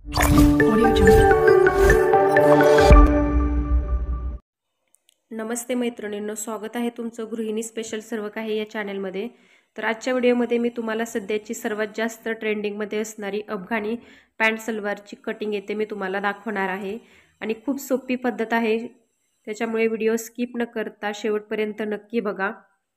नमस्ते मैत्रिणींनो, स्वागत आहे तुमचं गृहिणी स्पेशल सर्व काही या चॅनलमध्ये। तर आजच्या व्हिडिओमध्ये मी तुम्हाला सध्याची सर्वात जास्त ट्रेंडिंगमध्ये असणारी अफगाणी पॅन्ट सलवारची कटिंग येते मी तुम्हाला दाखवणार आहे आणि खूप सोपी पद्धत आहे, त्याच्यामुळे व्हिडिओ स्किप न करता शेवटपर्यंत नक्की बघा।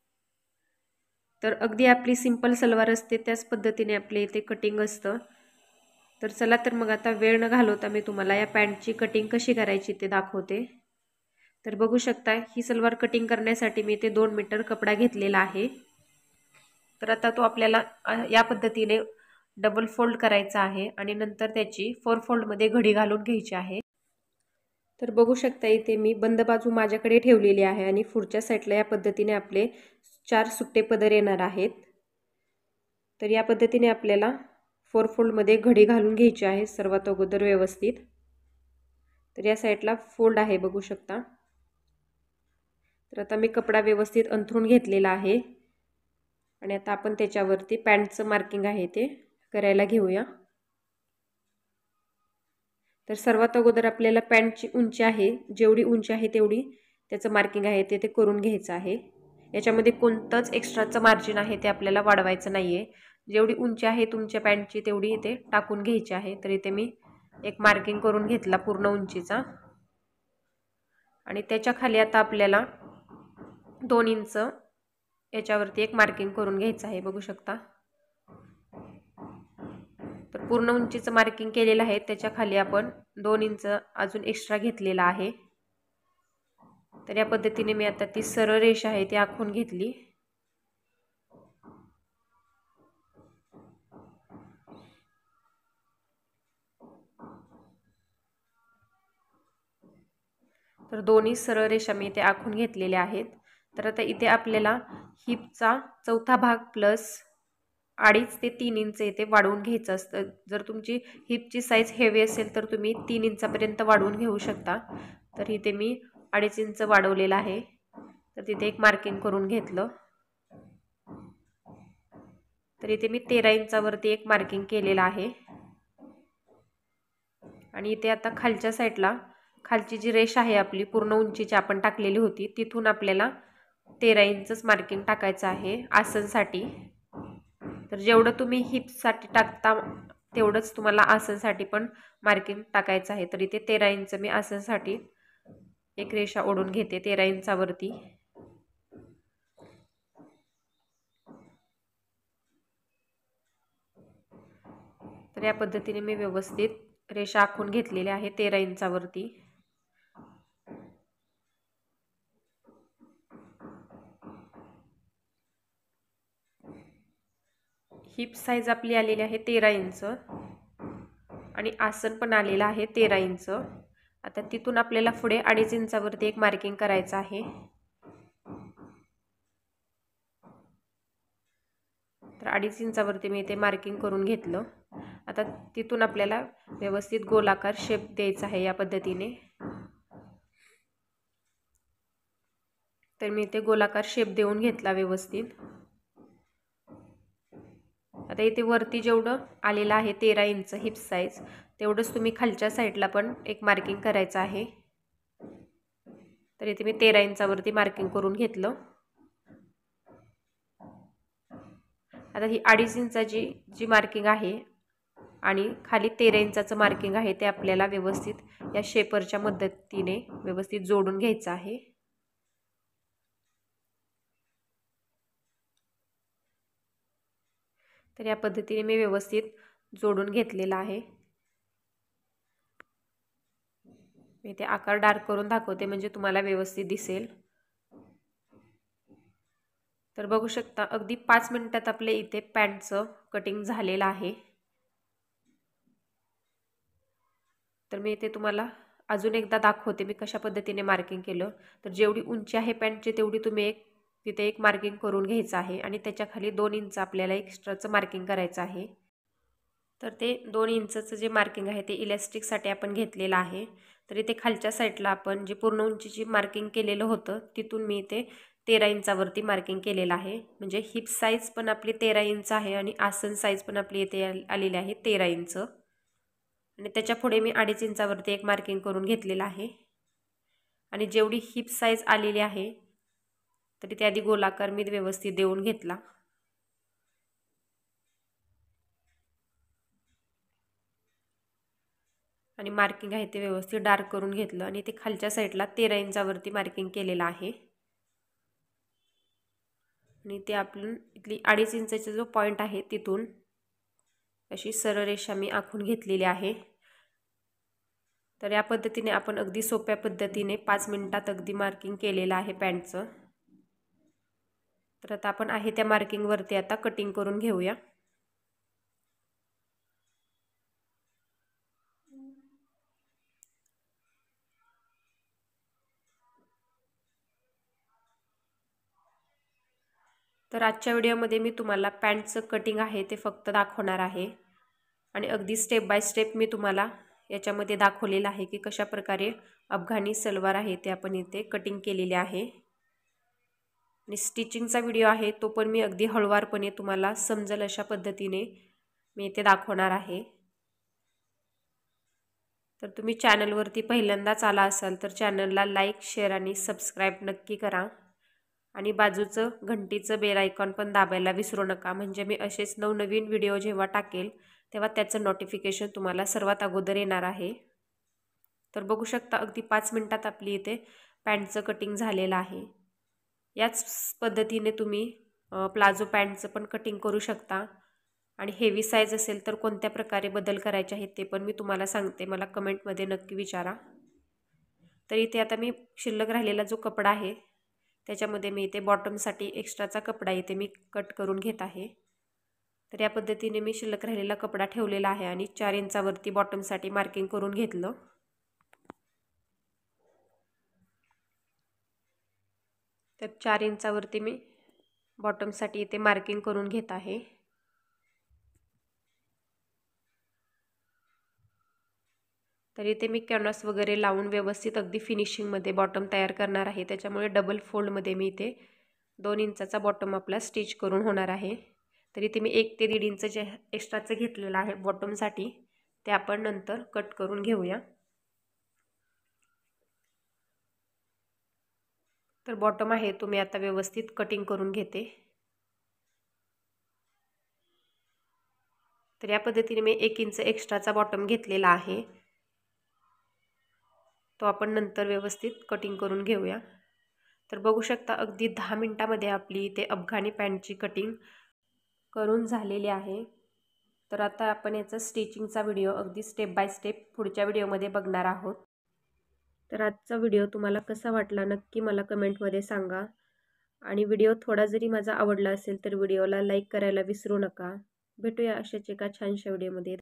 तर अगदी आपली सिंपल सलवार असते त्याच पद्धतीने आपले इथे कटिंग असतं। तर चला तर मग आता वेळ न घालवता मी तुम्हाला या पॅन्टची कटिंग कशी करायची ते दाखवते। तर बघू शकता ही सलवार कटिंग करण्यासाठी मी इथे 2 मीटर कपडा घेतलेला आहे। तर आता तो आपल्याला या पद्धतीने डबल फोल्ड करायचा आहे आणि नंतर त्याची 4 फोल्ड मध्ये घडी घालून घ्यायची आहे। तर बघू शकता इथे मी बंद बाजू माझ्याकडे ठेवलेली आहे आणि पुढच्या साईडला या पद्धतीने आपले 4 सुट्टे पदर येणार आहेत। तर या पद्धतीने आपल्याला 4 फोल्ड मध्ये घडी घालून घ्यायची आहे सर्वात अगोदर व्यवस्थित। तर या साईडला फोल्ड आहे बघू शकता। तर आता मी कपडा व्यवस्थित अंथरून घेतलेला आहे आणि आता आपण त्याच्यावरती पॅन्टचं मार्किंग आहे ते करायला घेऊया। तर सर्वात अगोदर आपल्याला पॅन्टची उंची आहे, जेवढी उंची आहे तेवढी त्याचं मार्किंग आहे ते करून घ्यायचं आहे। याच्यामध्ये कोणतंच एक्स्ट्राचं मार्जिन आहे ते आपल्याला वाढवायचं नाहीये। जेवढी उंची आहे तुमच्या पॅन्टची तेवढी इथे टाकून घ्यायची आहे। तर इथे मी एक मार्किंग करून घेतला पूर्ण उंचीचा आणि त्याच्या खाली आता आपल्याला 2 इंच याच्यावरती एक मार्किंग करून घ्यायचं आहे बघू शकता। तर पूर्ण उंचीचं मार्किंग केलेलं आहे, त्याच्या खाली आपण 2 इंच अजून एक्स्ट्रा घेतलेला आहे। तर या पद्धतीने मी आता ती सरळ रेषा आहे ती आखून घेतली। तर दोन्ही सरळ रेषा मी इथे आखून घेतलेल्या आहेत। तर आता इथे आपल्याला हिपचा चौथा भाग प्लस 2.5 ते 3 इंच इथे वाढवून घ्यायचं असतं। जर तुमची हिपची साईज हेवी असेल तर तुम्ही 3 इंचापर्यंत वाढवून घेऊ शकता। तर इथे मी 2.5 इंच वाढवलेला आहे। तर तिथे एक मार्किंग करून घेतलं। तर इथे मी 13 इंचावरती एक मार्किंग केलेलं आहे आणि इथे आता खालच्या साईडला खालची जी रेष आहे आपली पूर्ण उंचीची आपण टाकलेली होती तिथून आपल्याला 13 इंचच मार्किंग टाकायचं आहे आसनसाठी। तर जेवढं तुम्ही हिपसाठी टाकता तेवढंच तुम्हाला आसनसाठी पण मार्किंग टाकायचं आहे। तर इथे 13 इंच मी आसनसाठी एक रेषा ओढून घेते 13 इंचावरती। तर या पद्धतीने मी व्यवस्थित रेषा आखून घेतलेली आहे 13 इंचावरती। हिप साइज आपली आलेली आहे 13 इंच आणि आसन पण आलेलं आहे 13 इंच। आता तिथून आपल्याला पुढे 2.5 इंचावरती एक मार्किंग करायचं आहे। तर 2.5 इंचावरती मी इथे मार्किंग करून घेतलं। आता तिथून आपल्याला व्यवस्थित गोलाकार शेप द्यायचा आहे या पद्धतीने। तर मी इथे गोलाकार शेप देऊन घेतला व्यवस्थित। आता इथे वरती जेवढं आलेलं आहे 13 इंच हिप साइज तेवढंच तुम्ही खालच्या साईडला पण एक मार्किंग करायचं आहे। तर इथे मी 13 इंचावरती मार्किंग करून घेतलं। आता ही 2.5 इंचाची जी मार्किंग आहे आणि खाली 13 इंचाचं मार्किंग आहे ते आपल्याला व्यवस्थित या शेपरच्या मदतीने व्यवस्थित जोडून घ्यायचं आहे। तर या पद्धतीने मी व्यवस्थित जोडून घेतलेला आहे। मी ते आकार डार्क करून दाखवते म्हणजे तुम्हाला व्यवस्थित दिसेल। तर बघू शकता अगदी 5 मिनिटात आपले इथे पॅन्टचं कटिंग झालेलं आहे। तर मी इथे तुम्हाला अजून एकदा दाखवते मी कशा पद्धतीने मार्किंग केलं। तर जेवढी उंची आहे पॅन्टची तेवढी तुम्ही तिथे एक मार्किंग करून घ्यायचं आहे आणि त्याच्या खाली 2 इंच आपल्याला एक्स्ट्राचं मार्किंग करायचं आहे। तर ते 2 इंचचं जे मार्किंग आहे ते इलास्टिकसाठी आपण घेतलेलं आहे। तर इथे खालच्या साईडला आपण जे पूर्ण उंचीची मार्किंग केलेलं होतं तिथून मी इथे 13 इंचावरती मार्किंग केलेलं आहे। म्हणजे हिप साइज पण आपली 13 इंच आहे आणि आसन साइज पण आपली इथे आलेली आहे 13 इंच। आणि त्याच्या पुढे मी 2.5 इंचावरती एक मार्किंग करून घेतलेलं आहे। आणि जेवढी हिप साईज आलेली आहे तरी त्या आधी गोलाकार मी व्यवस्थित देऊन घेतला। आणि मार्किंग आहे ते व्यवस्थित डार्क करून घेतलं आणि ते खालच्या साईडला 13 इंचावरती मार्किंग केलेलं आहे। आणि ते आपण इथली 2.5 इंचाचा जो पॉइंट आहे तिथून अशी सरळ रेषा मी आखून घेतलेली आहे। तर या पद्धतीने आपण अगदी सोप्या पद्धतीने 5 मिनिटात अगदी मार्किंग केलेलं आहे पॅन्टचं। तर आता आपण आहे त्या मार्किंग वरती आता कटिंग करून घेऊया। तर आजच्या व्हिडिओमध्ये मी तुम्हाला पॅन्टचं कटिंग आहे ते फक्त दाखवणार आहे आणि अगदी स्टेप बाय स्टेप मी तुम्हाला याच्यामध्ये दाखवलेलं आहे की कशा प्रकारे अफगाणी सलवार आहे ते आपण इथे कटिंग केलेले आहे। आणि स्टिचिंगचा व्हिडिओ आहे तो पण मी अगदी हळूवारपणे तुम्हाला समजेल अशा पद्धतीने मी इथे दाखवणार आहे। तर तुम्ही चॅनलवरती पहिल्यांदाच आला असाल तर चॅनलला लाईक, शेअर आणि सबस्क्राईब नक्की करा आणि बाजूचं घंटीचं बेल आयकॉन पण दाबायला विसरू नका, म्हणजे मी असेच नवनवीन व्हिडिओ जेव्हा टाकेल तेव्हा त्याचं नोटिफिकेशन तुम्हाला सर्वात अगोदर येणार आहे। तर बघू शकता अगदी 5 मिनिटात आपली इथे पॅन्टचं कटिंग झालेलं आहे। याच पद्धतीने तुम्ही प्लाझो पॅन्टचं पण कटिंग करू शकता आणि हेवी साईज असेल तर कोणत्या प्रकारे बदल करायचे आहेत ते पण मी तुम्हाला सांगते, मला कमेंटमध्ये नक्की विचारा। तर इथे आता मी शिल्लक राहिलेला जो कपडा आहे त्याच्यामध्ये मी इथे बॉटमसाठी एक्स्ट्राचा कपडा इथे मी कट करून घेत आहे। तर या पद्धतीने मी शिल्लक राहिलेला कपडा ठेवलेला आहे आणि 4 इंचावरती बॉटमसाठी मार्किंग करून घेतलं। तर 4 इंचावरती मी बॉटमसाठी इथे मार्किंग करून घेत आहे। तर इथे मी कॅनव्हास वगैरे लावून व्यवस्थित अगदी फिनिशिंगमध्ये बॉटम तयार करणार आहे, त्याच्यामुळे डबल फोल्डमध्ये मी इथे 2 इंचाचा बॉटम आपला स्टिच करून होणार आहे। तर इथे मी 1 ते 1.5 इंच जे एक्स्ट्राचं घेतलेलं आहे बॉटमसाठी ते आपण नंतर कट करून घेऊया। तर बॉटम आहे तो मी आता व्यवस्थित कटिंग करून घेते। तर या पद्धतीने मी 1 इंच एक्स्ट्राचा बॉटम घेतलेला आहे, तो आपण नंतर व्यवस्थित कटिंग करून घेऊया। तर बघू शकता अगदी 10 मिनिटांमध्ये आपली इथे अफगाणी पॅन्टची कटिंग करून झालेली आहे। तर आता आपण याचा स्टिचिंगचा व्हिडिओ अगदी स्टेप बाय स्टेप पुढच्या व्हिडिओमध्ये बघणार आहोत। तर आजचा व्हिडिओ तुम्हाला कसा वाटला नक्की मला कमेंटमध्ये सांगा आणि व्हिडिओ थोडा जरी माझा आवडला असेल तर व्हिडिओला लाईक करायला विसरू नका। भेटूया अशाच एका छानशा व्हिडिओमध्ये।